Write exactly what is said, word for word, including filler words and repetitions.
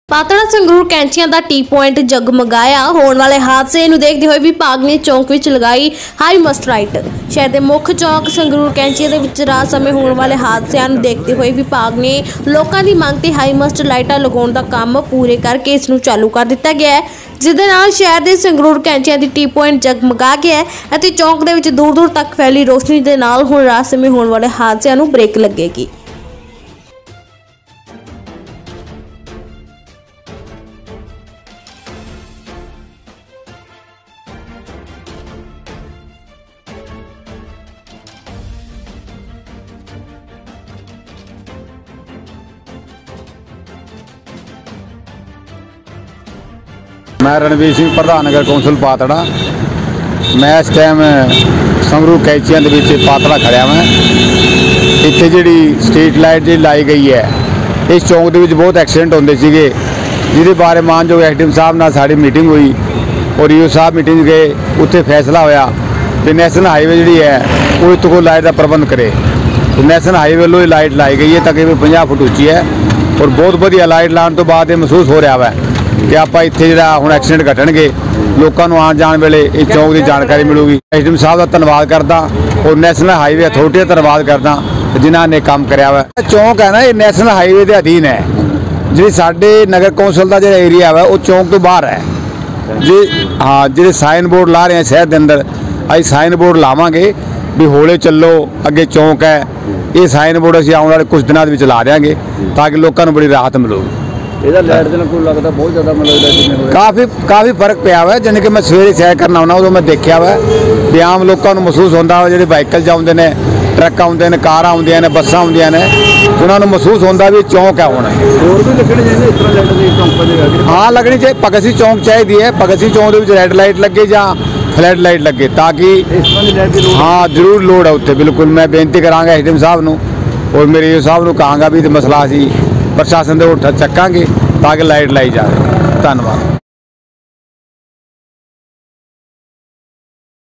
पातड़ा संगरूर कैंचियां दा T point जगमगाया। होने वाले हादसे नूं देखदे होए विभाग ने चौंक विच लगाई हाई मस्ट लाइट। शहर के मुख्य चौंक संगरूर कैंचियां दे विच रात समय होने वाले हादसिਆਂ नूं देखदे होए विभाग ने लोकां दी मंग ते हाई मस्ट लाइटां लगाउण दा काम पूरे करके इस नूं चालू कर दिता गया है, जिसदे नाल शहर के संगरूर कैंचियां दी टी पॉइंट जगमगा गया है अते चौंक दे विच दूर दूर तक फैली रोशनी दे नाल हुण रात समय होने वाले हादसिਆਂ नूं ब्रेक लगेगी। मैं रणवीर सिंह प्रधान नगर कौंसल पातड़ा। मैं इस टाइम संगरूर कैंचियां दे विच पातड़ा खड़िया मैं। इत्थे जिहड़ी स्ट्रीट लाइट जी लाई गई है, इस चौंक दे विच बहुत एक्सीडेंट होंदे सीगे, जिहदे बारे मानयोग एसडीएम साहब नाल साडी मीटिंग हुई और ईओ साहब मीटिंग गए, उत्थे फैसला होया कि नैशनल हाईवे जिहड़ी है वो इत्थे कोई लाइट का प्रबंध करे। तो नैशनल हाईवे वालों लाइट लाई गई है, तकरीबन पचास फुट उच्ची है और बहुत वधिया लाइट लाने तो बाद ये महसूस हो रहा है कि आप इत्थे जिहड़ा हुण एक्सीडेंट घटणगे, लोकां नूं आण जाण वेले इस चौंक की जानकारी मिलूगी। एसडीएम साहब का धन्नवाद करदा और नैशनल हाईवे अथॉरिटी का धन्नवाद करदा जिन्हां ने काम कराया वा। चौंक है ना, ये नैशनल हाईवे के अधीन है। जी साडे नगर कौंसल का जो एरिया है वो चौंक तो बाहर है जी। हाँ, जो साइन बोर्ड ला रहे हैं शहर के अंदर, अभी साइन बोर्ड लावांगे भी हौले चलो, अगे चौंक है। ये साइन बोर्ड असीं आउण वाले कुछ दिनों में ला देंगे ताकि लोगों को बड़ी राहत मिलूगी। काफ़ी काफ़ी फर्क पिया हुआ है, जानी कि मैं सवेरे सैर करना होना उदों मैं देखा हुआ भी आम लोगों को महसूस होता है, जो वाइकल आते हैं, ट्रक आते हैं, कार आउंदियां ने, बसां आउंदियां ने, उन्होंने महसूस होता भी चौंक है होना। हाँ लगनी चाहिए, भगत सिंह चौंक चाहिए है, भगत सिंह चौंक के रैड लाइट लगे या फ्लैड लाइट लगे ताकि हाँ जरूर लोड़ है उत्थे। बिल्कुल मैं बेनती करांगा एसडीएम साहब नूं और मेरे ईओ साहब नूं कहांगा भी मसला असीं प्रशासन दे उठ चक्कांगे ताकि लाइट लाई जाए। धन्यवाद।